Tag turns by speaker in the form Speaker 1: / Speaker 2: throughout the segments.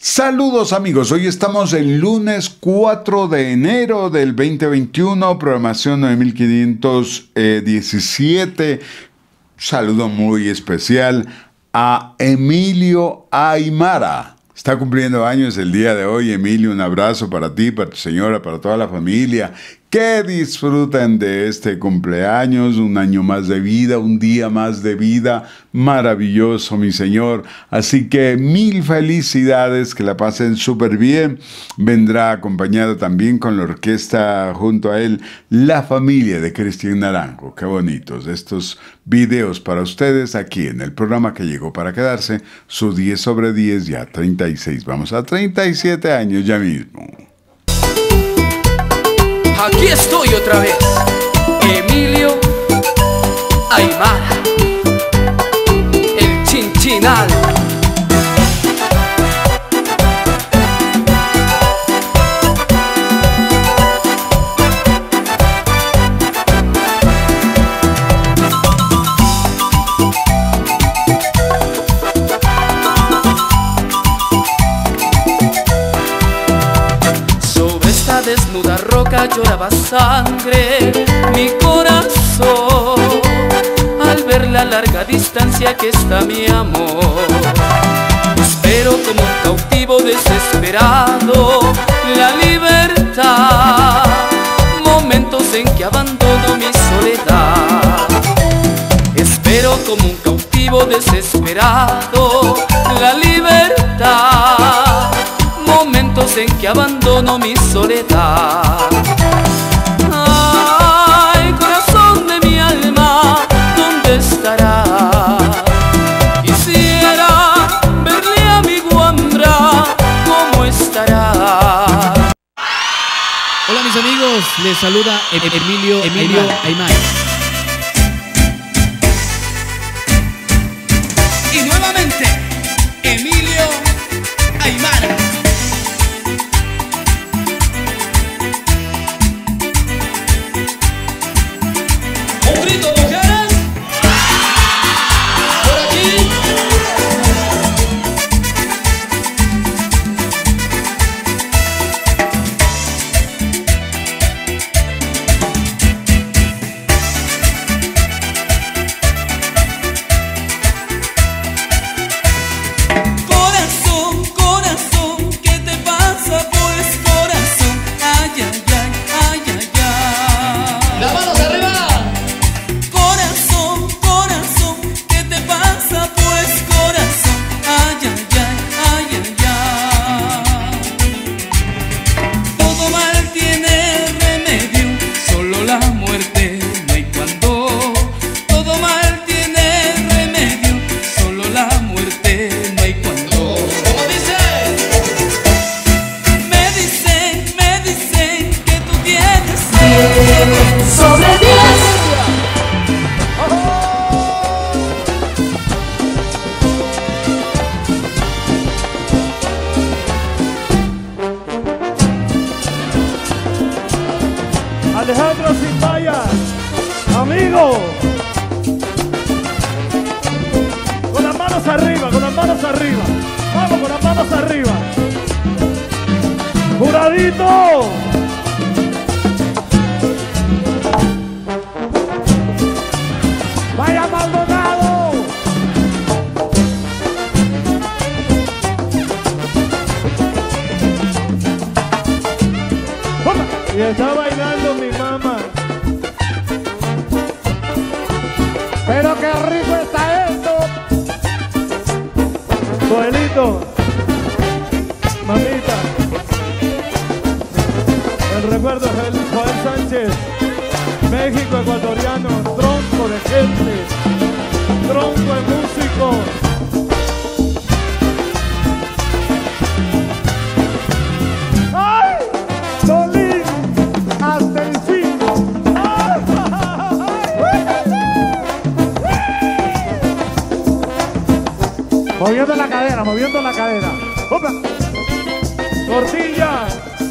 Speaker 1: Saludos amigos, hoy estamos el lunes 4 de enero del 2021, programación 9517. Saludo muy especial a Emilio Aymara. Está cumpliendo años el día de hoy, Emilio, un abrazo para ti, para tu señora, para toda la familia. Que disfruten de este cumpleaños, un año más de vida, un día más de vida, maravilloso, mi señor. Así que mil felicidades, que la pasen súper bien. Vendrá acompañado también con la orquesta junto a él, la familia de Cristian Naranjo. Qué bonitos estos videos para ustedes aquí en el programa que llegó para quedarse, su 10 sobre 10, ya 36, vamos a 37 años ya mismo.
Speaker 2: Aquí estoy otra vez, Emilio Aymara, el Chinchinal. Desnuda roca lloraba sangre mi corazón al ver la larga distancia que está mi amor. Espero como un cautivo desesperado la libertad, momentos en que abandono mi soledad. Espero como un cautivo desesperado la libertad, momentos en que abandono mi soledad. Ay, corazón de mi alma, ¿dónde estará? Quisiera verle a mi guambra, ¿cómo estará?
Speaker 3: Hola mis amigos, les saluda Emilio Aymara.
Speaker 2: Y nuevamente, Emilio Aymara.
Speaker 4: Sobre 10.
Speaker 5: Alejandro Zimbaya, amigo, con las manos arriba, con las manos arriba, vamos con las manos arriba, juradito. ¡Vaya Maldonado! Y está bailando mi mamá. Pero qué rico está esto. Joelito, mamita, el recuerdo es el Joel Sánchez, México ecuatoriano, tronco de gente, tronco de músicos. ¡Ay! Dolín, hasta el fin. ¡Ay! Moviendo la cadera, moviendo la cadera. ¡Opa! Tortilla.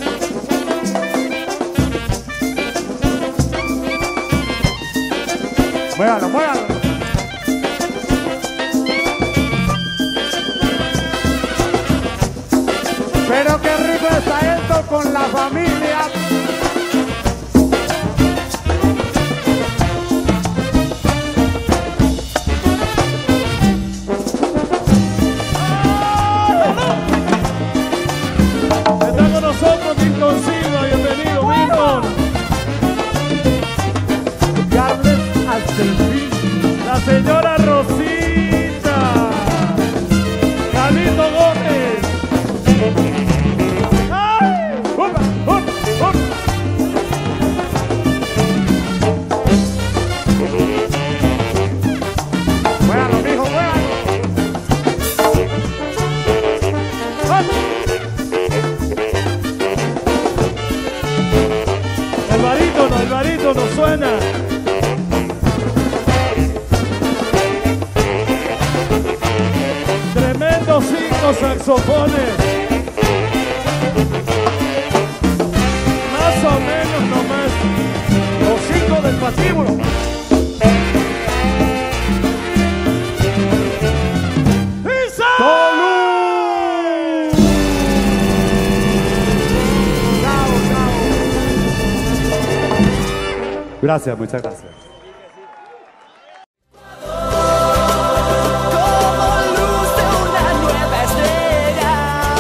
Speaker 5: Muévalo, muévalo. familia. Está con nosotros Milton Silva, bienvenido Milton. Carles hasta el fin. La señora Rosita. Calito Gómez. ¡Ay! ¡Upa! ¡Up! ¡Up! Juégalo, mijo, juégalo. ¡Up! El barítono suena. Tremendos 5 saxofones. Más o menos nomás. Los 5 del patíbulo. ¡Tolú! Chao, chao. Gracias, muchas gracias.
Speaker 2: Como luz de una nueva estrella,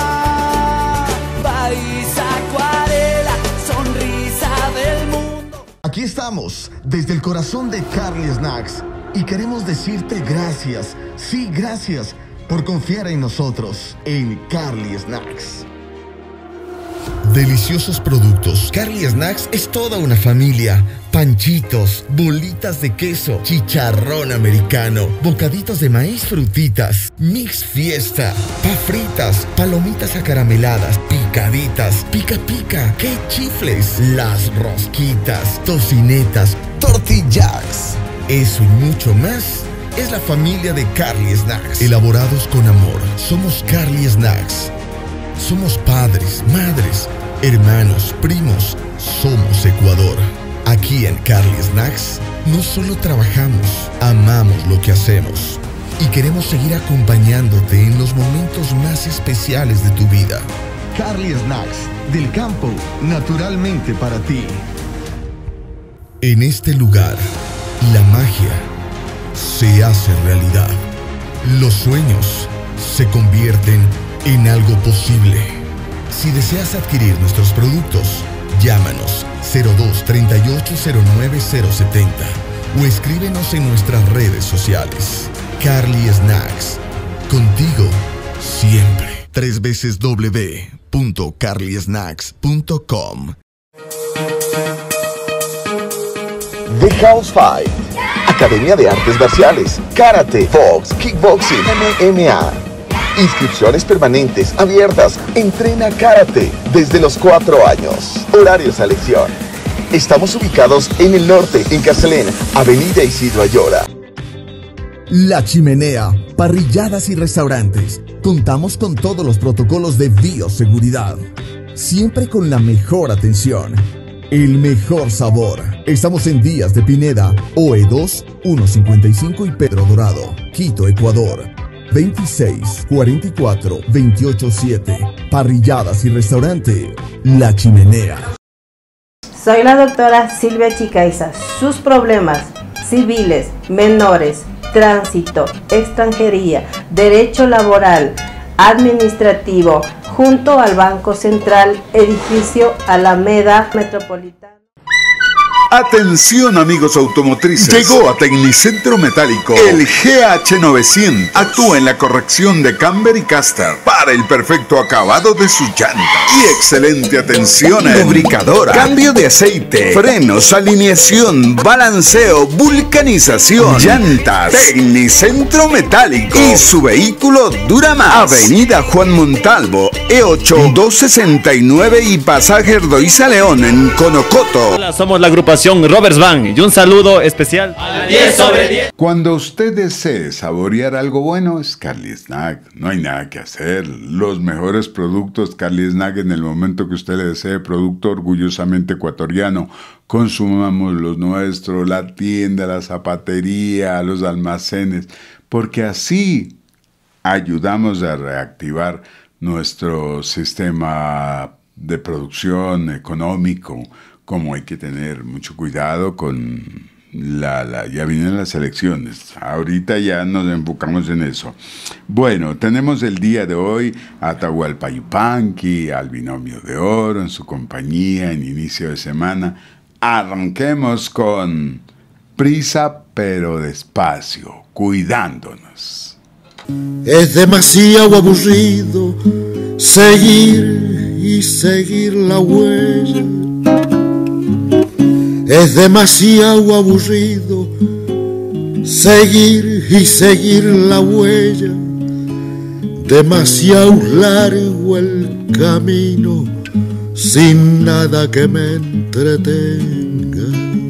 Speaker 2: país acuarela, sonrisa del mundo.
Speaker 4: Aquí estamos, desde el corazón de Carly Snacks, y queremos decirte gracias, sí, gracias, por confiar en nosotros, en Carly Snacks. Deliciosos productos. Carly Snacks es toda una familia. Panchitos, bolitas de queso, chicharrón americano, bocaditos de maíz, frutitas, mix fiesta, fritas, palomitas acarameladas, picaditas, pica pica, que chifles, las rosquitas, tocinetas, tortillas. Eso y mucho más es la familia de Carly Snacks. Elaborados con amor, somos Carly Snacks. Somos padres, madres, hermanos, primos. Somos Ecuador. Aquí en Carly Snacks no solo trabajamos, amamos lo que hacemos y queremos seguir acompañándote en los momentos más especiales de tu vida. Carly Snacks, del campo, naturalmente para ti. En este lugar, la magia se hace realidad. Los sueños se convierten en algo posible. Si deseas adquirir nuestros productos, llámanos 02 38 09 070 o escríbenos en nuestras redes sociales. Carly Snacks, contigo siempre. www.carlysnacks.com. The House Fight, Academia de Artes Marciales, Karate, Box, Kickboxing, MMA. Inscripciones permanentes abiertas. Entrena Karate desde los 4 años. Horarios a elección. Estamos ubicados en el norte, en Carcelén, Avenida Isidro Ayora. La Chimenea, parrilladas y restaurantes. Contamos con todos los protocolos de bioseguridad. Siempre con la mejor atención. El mejor sabor. Estamos en Díaz de Pineda, OE2, 155 y Pedro Dorado, Quito, Ecuador. 26 44 28 7. Parrilladas y restaurante La Chimenea.
Speaker 6: Soy la doctora Silvia Chicaiza. Sus problemas civiles, menores, tránsito, extranjería, derecho laboral, administrativo, junto al Banco Central, edificio Alameda Metropolitano.
Speaker 1: Atención amigos automotrices, llegó a Tecnicentro Metálico el GH900. Actúa en la corrección de camber y caster para el perfecto acabado de sus llantas y excelente atención en lubricadora, cambio de aceite, frenos, alineación, balanceo, vulcanización, llantas. Tecnicentro Metálico y su vehículo dura más. Avenida Juan Montalvo, E8 269 y Pasaje Erdoiza León en Conocoto.
Speaker 7: Hola, somos la agrupación Roberts Band y un saludo especial
Speaker 2: Al 10 sobre 10.
Speaker 1: Cuando usted desee saborear algo bueno, es Carly Snack. No hay nada que hacer. Los mejores productos Carly Snack en el momento que usted le desee, producto orgullosamente ecuatoriano. Consumamos los nuestros, la tienda, la zapatería, los almacenes, porque así ayudamos a reactivar nuestro sistema de producción económico, como hay que tener mucho cuidado con ya vienen las elecciones. Ahorita ya nos enfocamos en eso. Bueno, tenemos el día de hoy a Atahualpa Yupanqui, al Binomio de Oro en su compañía en inicio de semana. Arranquemos con Prisa pero despacio, cuidándonos.
Speaker 8: Es demasiado aburrido seguir y seguir la huella. Es demasiado aburrido seguir y seguir la huella. Demasiado largo el camino sin nada que me entretenga.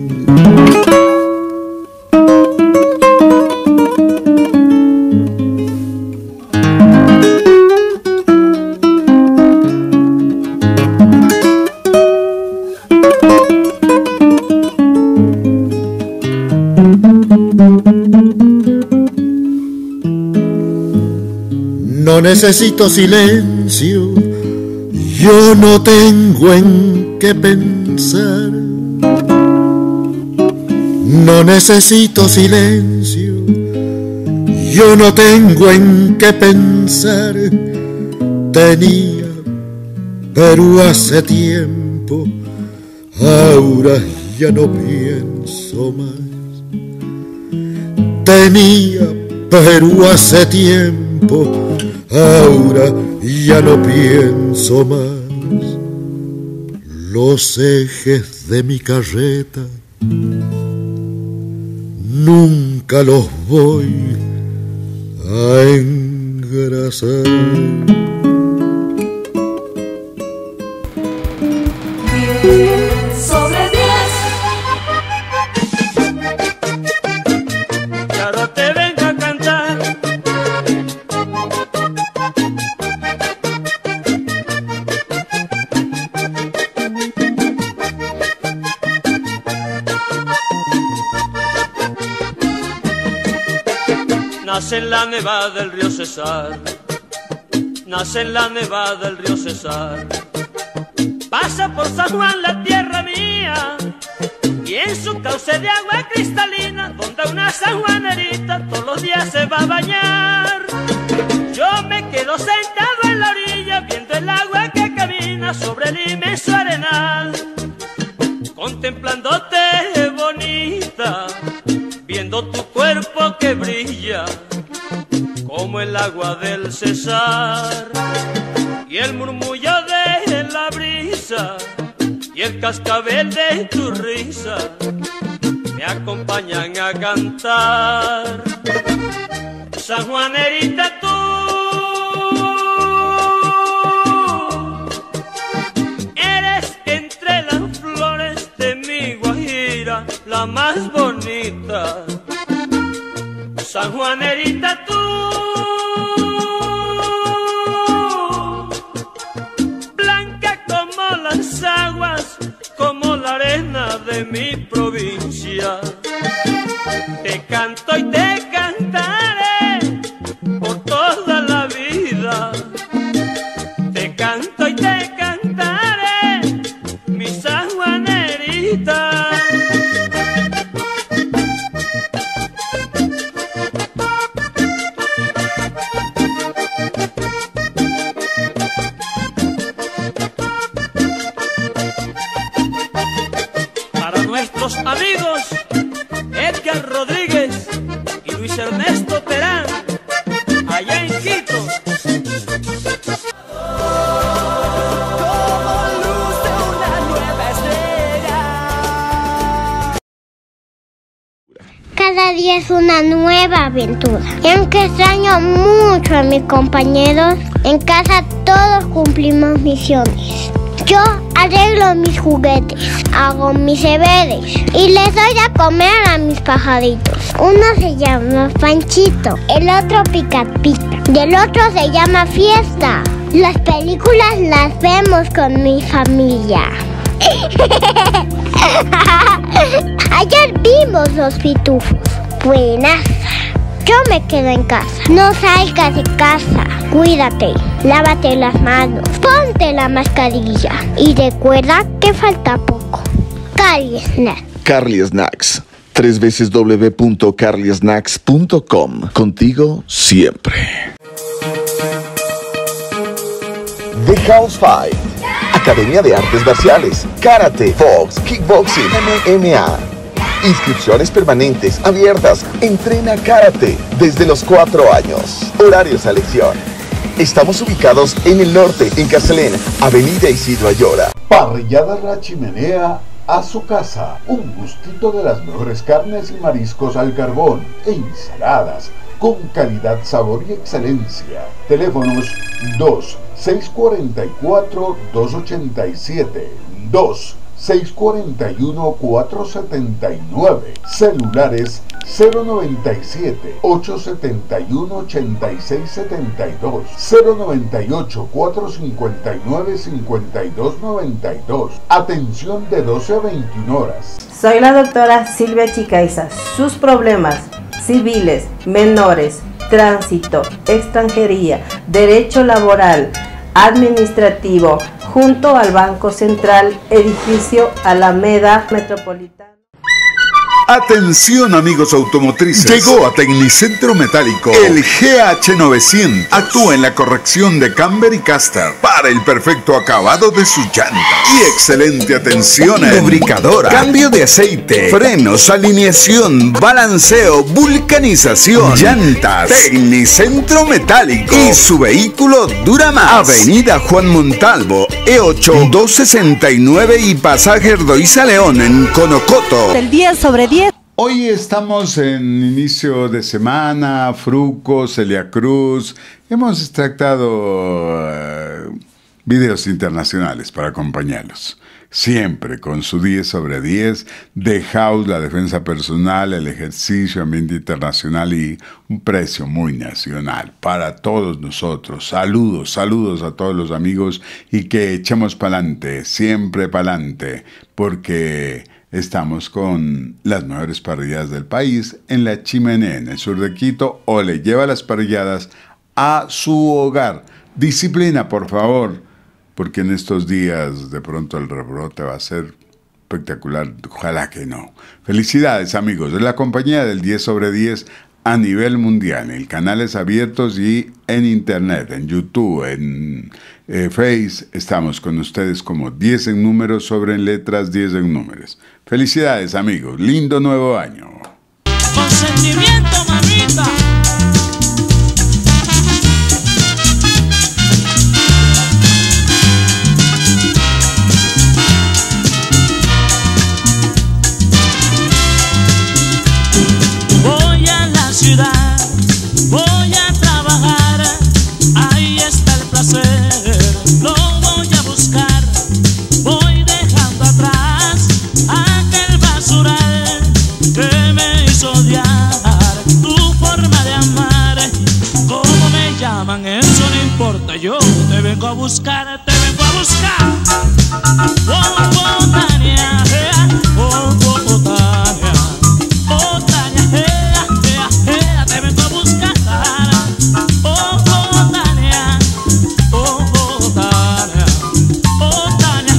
Speaker 8: No necesito silencio, yo no tengo en qué pensar. No necesito silencio, yo no tengo en qué pensar. Tenía, pero hace tiempo, ahora ya no pienso más. Tenía, pero hace tiempo, ahora ya no pienso más. Los ejes de mi carreta nunca los voy a engrasar.
Speaker 2: 10 sobre 10. Y ahora te vengo a cantar. Nace en la nevada del río Cesar, nace en la nevada del río Cesar. Pasa por San Juan, la tierra mía, y en su cauce de agua cristalina, donde una sanjuanerita todos los días se va a bañar. Yo me quedo sentado en la orilla, viendo el agua que camina sobre el inmenso arenal, contemplándote bonita, viendo tu cuerpo que brilla como el agua del Cesar, y el murmullo de la brisa y el cascabel de tu risa me acompañan a cantar. Sanjuanerita, tú eres entre las flores de mi Guajira la más bonita. Sanjuanerita, tú blanca como las aguas, como la arena de mi provincia. Te canto y te cantaré por toda la vida. Te canto y te cantaré, mi sanjuanerita. Nuestros amigos Edgar Rodríguez y Luis Ernesto Terán, allá en Quito. Como luz de una nueva estrella.
Speaker 9: Cada día es una nueva aventura. Y aunque extraño mucho a mis compañeros, en casa todos cumplimos misiones. Yo arreglo mis juguetes, hago mis deberes y les doy a comer a mis pajaritos. Uno se llama Panchito, el otro Pica Pica y el otro se llama Fiesta. Las películas las vemos con mi familia. Ayer vimos Los Pitufos. Buenas. Yo me quedo en casa. No salgas de casa. Cuídate. Lávate las manos. Ponte la mascarilla. Y recuerda que falta poco. Carly Snacks.
Speaker 4: Carly Snacks. www.carlysnacks.com. Contigo siempre. The House Five. Academia de Artes Marciales, Karate, Box, Kickboxing, MMA. Inscripciones permanentes, abiertas. Entrena Karate desde los 4 años. Horarios a elección. Estamos ubicados en el norte, en Carcelén, Avenida Isidro Ayora.
Speaker 8: Parrillada La Chimenea a su casa. Un gustito de las mejores carnes y mariscos al carbón e ensaladas con calidad, sabor y excelencia. Teléfonos 2-644-287, 2-641-479, celulares 097-871-8672, 098-459-5292. Atención de 12 a 21 horas.
Speaker 6: Soy la doctora Silvia Chicaiza. Sus problemas civiles, menores, tránsito, extranjería, derecho laboral, administrativo, junto al Banco Central, edificio Alameda Metropolitana.
Speaker 1: Atención amigos automotrices, llegó a Tecnicentro Metálico el GH900. Actúa en la corrección de camber y caster para el perfecto acabado de sus llantas y excelente atención en lubricadora, cambio de aceite, frenos, alineación, balanceo, vulcanización, llantas. Tecnicentro Metálico y su vehículo dura más. Avenida Juan Montalvo, E8 269 y Pasaje Erdoiza León en Conocoto.
Speaker 10: El 10 sobre 10.
Speaker 1: Hoy estamos en inicio de semana, Fruco, Celia Cruz. Hemos extractado videos internacionales para acompañarlos. Siempre con su 10 sobre 10, The House, la defensa personal, el ejercicio, ambiente internacional y un precio muy nacional para todos nosotros. Saludos, saludos a todos los amigos y que echemos pa'lante, siempre pa'lante, porque estamos con las mejores parrilladas del país en La Chimenea, en el sur de Quito. Ole, lleva las parrilladas a su hogar. Disciplina, por favor, porque en estos días de pronto el rebrote va a ser espectacular. Ojalá que no. Felicidades, amigos. Es la compañía del 10 sobre 10 a nivel mundial, en canales abiertos y en internet, en YouTube, en Face. Estamos con ustedes como 10 en números sobre en letras, 10 en números. Felicidades, amigos. Lindo nuevo año.
Speaker 11: Con sentimiento, mamita. Voy a la ciudad, voy a trabajar, ahí está el placer, lo voy a buscar, voy dejando atrás aquel basural que me hizo odiar tu forma de amar. ¿Cómo me llaman? Eso no importa, yo te vengo a buscar, te vengo a buscar. Oh, oh, Tania, oh, oh, oh, Tania, oh, Tania, te vengo a buscar. Oh, oh, Tania, oh, oh, Tania, oh, Tania,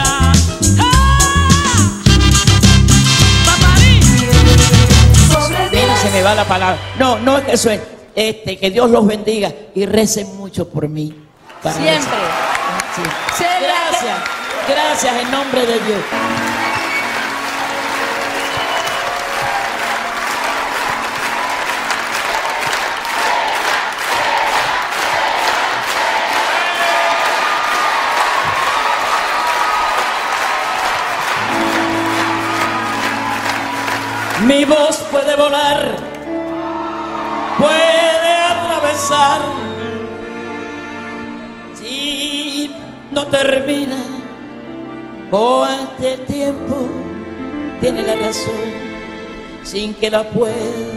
Speaker 12: Mira, se me va la palabra. No, no es que suene. Que Dios los bendiga y recen mucho por mí.
Speaker 10: Siempre.
Speaker 12: Sí. Gracias, gracias en nombre de Dios. Mi voz puede volar, puede atravesar, si no termina con este tiempo, tiene la razón, sin que la pueda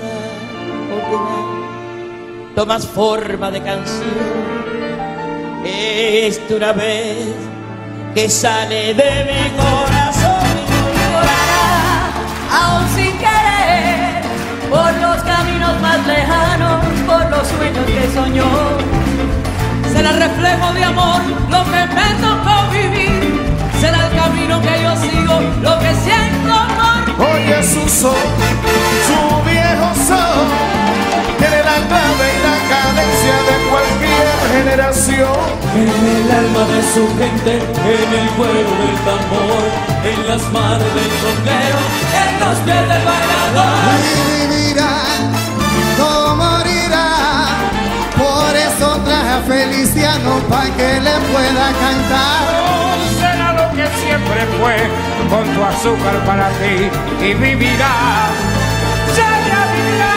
Speaker 12: ordenar, tomas forma de canción, es de una vez que sale de mi corazón.
Speaker 10: Aún sin querer, por los caminos más más lejanos por los sueños que soñó. Será el reflejo de amor lo que me tocó vivir, será el camino que yo sigo, lo que siento por
Speaker 13: Oye su son, su viejo son, tiene la clave y la cadencia de cualquier generación.
Speaker 14: En el alma de su gente, en el juego del tambor, en las manos del sombrero, en los pies del bailador.
Speaker 13: Vivirá, no morirá, por eso traje a Feliciano pa' que le pueda cantar.
Speaker 15: Oh, será lo que siempre fue, con tu azúcar para ti, y vivirá, ya vivirá.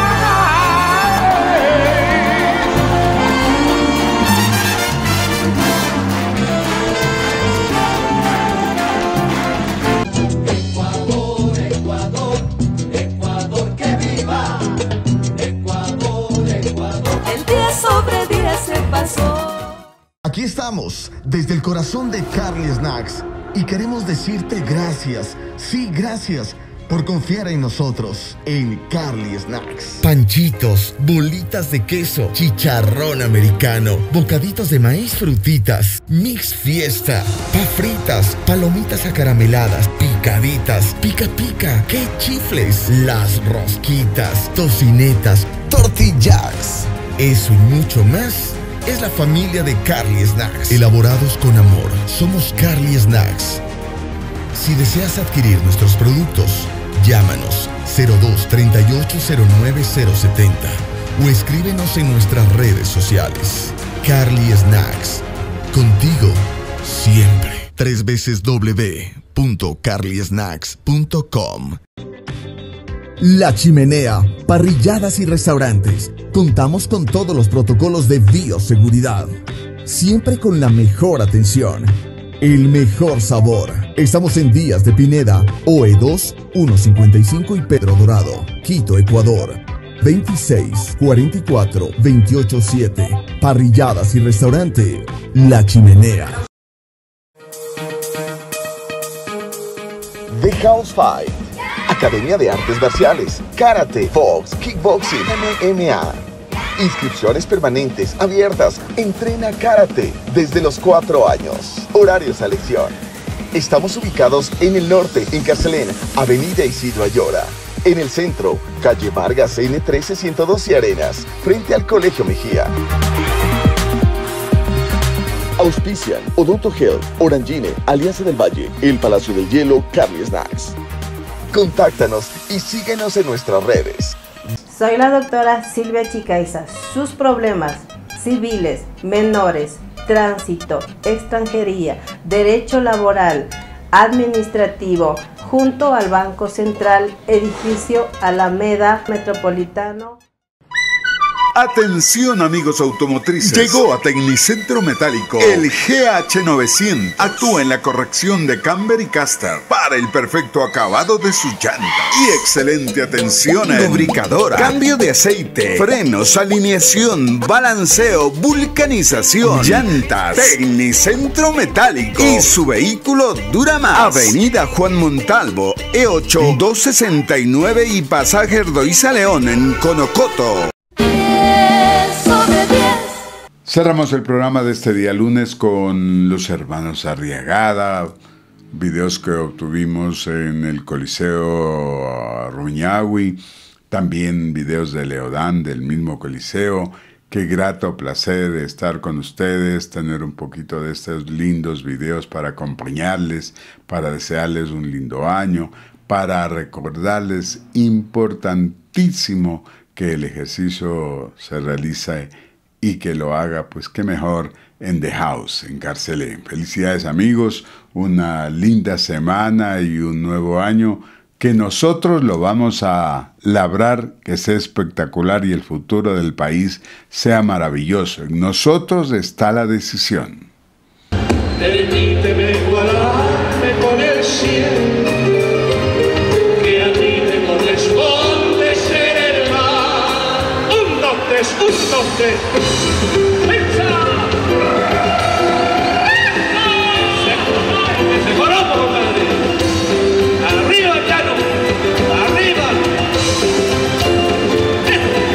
Speaker 4: Aquí estamos, desde el corazón de Carly Snacks, y queremos decirte gracias, sí, gracias, por confiar en nosotros, en Carly Snacks. Panchitos, bolitas de queso, chicharrón americano, bocaditos de maíz frutitas, mix fiesta, fritas, palomitas acarameladas, picaditas, pica pica, que chifles, las rosquitas, tocinetas, tortillas. Eso y mucho más es la familia de Carly Snacks. Elaborados con amor, somos Carly Snacks. Si deseas adquirir nuestros productos, llámanos 02-3809-070 o escríbenos en nuestras redes sociales. Carly Snacks, contigo siempre. 3www.carlysnacks.com. La Chimenea, parrilladas y restaurantes. Contamos con todos los protocolos de bioseguridad, siempre con la mejor atención, el mejor sabor. Estamos en Díaz de Pineda, OE2, 155 y Pedro Dorado, Quito, Ecuador. 26-44-28-7. Parrilladas y restaurante, La Chimenea.
Speaker 16: The House Fight, Academia de Artes Marciales, Karate, Box, Kickboxing, MMA. Inscripciones permanentes, abiertas. Entrena Karate desde los 4 años. Horarios a elección. Estamos ubicados en el norte, en Carcelén, Avenida Isidro Ayora. En el centro, calle Vargas N13 112 y Arenas, frente al Colegio Mejía. Auspician Odonto Health, Orangine, Alianza del Valle, El Palacio del Hielo, Carly Snacks. Contáctanos y síguenos en nuestras redes.
Speaker 6: Soy la doctora Silvia Chicaiza. Sus problemas civiles, menores, tránsito, extranjería, derecho laboral, administrativo, junto al Banco Central, edificio Alameda Metropolitano.
Speaker 1: Atención amigos automotrices, llegó a Tecnicentro Metálico el GH900. Actúa en la corrección de camber y caster para el perfecto acabado de sus llantas y excelente atención en lubricadora, cambio de aceite, frenos, alineación, balanceo, vulcanización, llantas. Tecnicentro Metálico y su vehículo dura más. Avenida Juan Montalvo, E8 269 y Pasaje Erdoiza León en Conocoto. Cerramos el programa de este día lunes con los hermanos Arriagada, videos que obtuvimos en el Coliseo Ruñahui, también videos de Leodán del mismo Coliseo. Qué grato placer estar con ustedes, tener un poquito de estos lindos videos para acompañarles, para desearles un lindo año, para recordarles importantísimo que el ejercicio se realiza y que lo haga, pues qué mejor, en The House, en Carcelén. Felicidades amigos, una linda semana y un nuevo año que nosotros lo vamos a labrar, que sea espectacular y el futuro del país sea maravilloso. En nosotros está la decisión.
Speaker 17: Permíteme igualarme con el cielo, que a ti te corresponde ser el mar. Un, dos, tres, ¡pensa! ¡Se coropo, compadre! ¡Arriba, llano! ¡Arriba!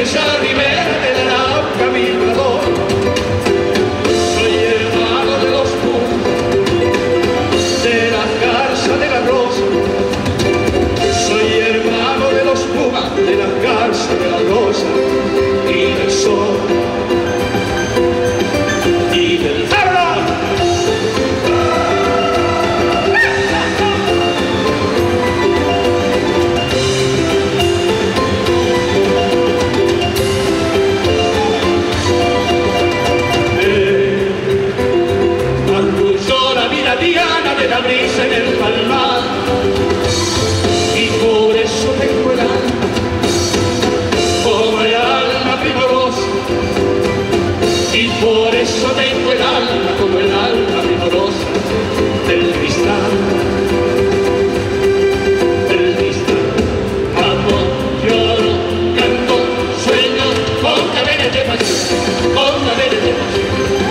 Speaker 17: esa ribera del Arauca Mirador. Soy el mago de los pumas, de la garza de la rosa. Soy el mago de los pumas, de la garza de la rosa y del sol y del fardo. Diana de la brisa en el palmar, y por eso tengo el alma como el alma primorosa, y por eso tengo el alma como el alma primorosa del cristal, del cristal. Amo, lloro, canto, sueño con cadenas de pasión, con cadenas de pasión.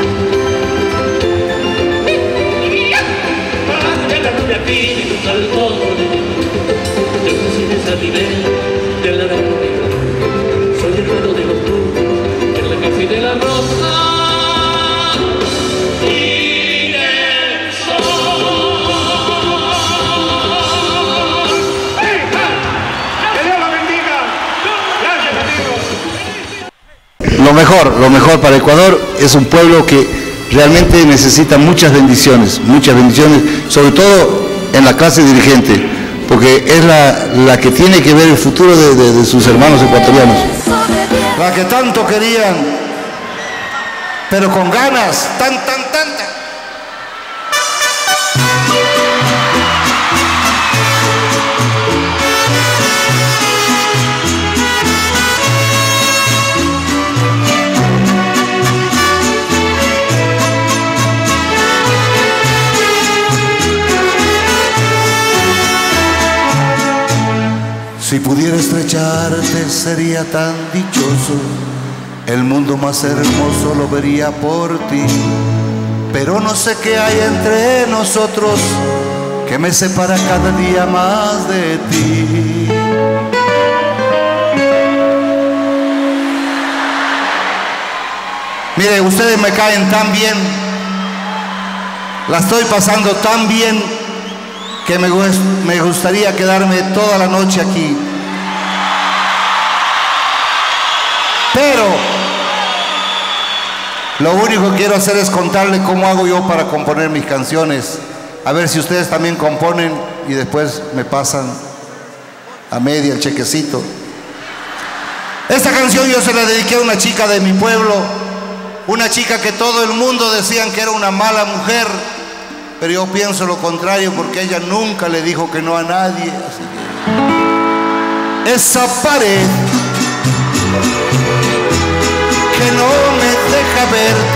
Speaker 17: Tiene un saltón de esa ribera de la Arauca. Soy hermano de los pumas, de la café de la rosa y del sol. ¡Que Dios la bendiga! Gracias, amigos.
Speaker 18: Lo mejor para Ecuador es un pueblo que realmente necesita muchas bendiciones, sobre todo en la clase dirigente, porque es la que tiene que ver el futuro de sus hermanos ecuatorianos. La que tanto querían, pero con ganas, tanta. Si pudiera estrecharte sería tan dichoso, el mundo más hermoso lo vería por ti, pero no sé qué hay entre nosotros que me separa cada día más de ti. Mire, ustedes me caen tan bien, la estoy pasando tan bien, que me gustaría quedarme toda la noche aquí. Pero lo único que quiero hacer es contarle cómo hago yo para componer mis canciones. A ver si ustedes también componen y después me pasan a media el chequecito. Esta canción yo se la dediqué a una chica de mi pueblo, una chica que todo el mundo decían que era una mala mujer, pero yo pienso lo contrario, porque ella nunca le dijo que no a nadie. Así que esa pared que no me deja ver